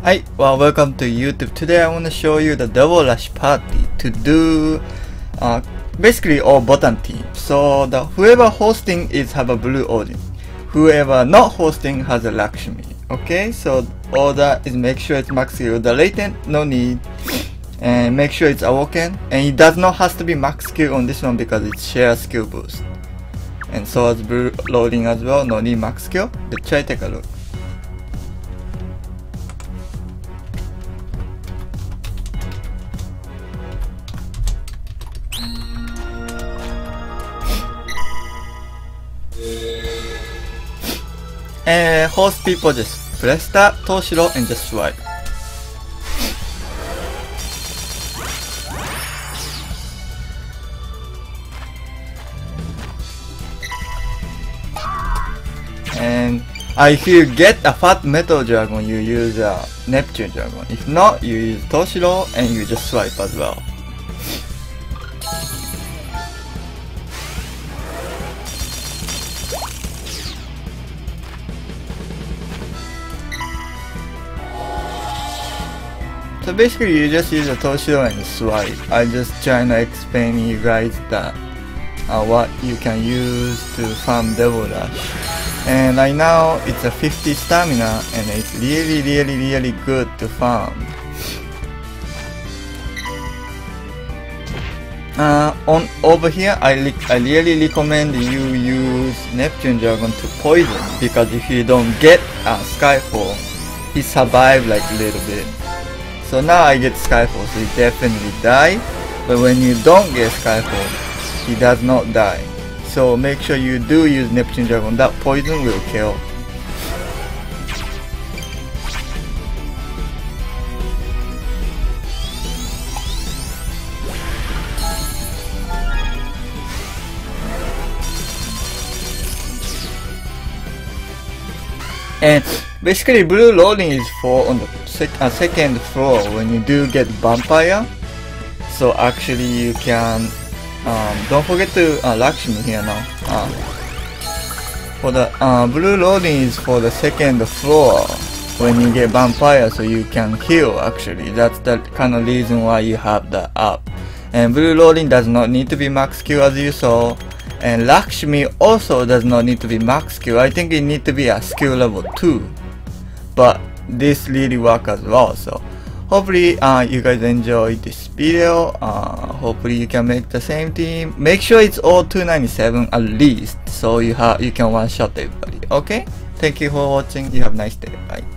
Hi, well, welcome to YouTube. Today I want to show you the Devil Rush party to do basically all bottom team. So the whoever hosting is have a blue Odin, whoever not hosting has a Lakshmi. Okay, so all that is make sure it's max skill. The latent no need, and make sure it's awoken, and it does not has to be max skill on this one because it's share skill boost. And so as blue loading as well, no need max skill. Let's try take a look. And host people just press that Toshiro and just swipe. And if you get a fat metal dragon, you use a Neptune dragon. If not, you use Toshiro and you just swipe as well. So basically you just use a Toshiro and swipe. I just trying to explain you guys that what you can use to farm Devil Rush. And right now it's a 50 stamina and it's really good to farm. On over here I really recommend you use Neptune Dragon to poison, because if you don't get Skyfall, he survive like a little bit. So now I get Skyfall, so he definitely die. But when you don't get Skyfall, he does not die. So make sure you do use Neptune Dragon. That poison will kill. And basically blue loading is for on the second floor when you do get vampire. So actually you can don't forget to Lakshmi here now. For the blue loading is for the second floor when you get vampire, so you can heal. Actually that's the kind of reason why you have that up. And blue loading does not need to be max skill as you saw. And Lakshmi also does not need to be max skill. I think it need to be a skill level 2. But this really work as well. So hopefully you guys enjoyed this video. Hopefully you can make the same team. Make sure it's all 297 at least, so you can one shot everybody. Okay, thank you for watching. You have a nice day. Bye.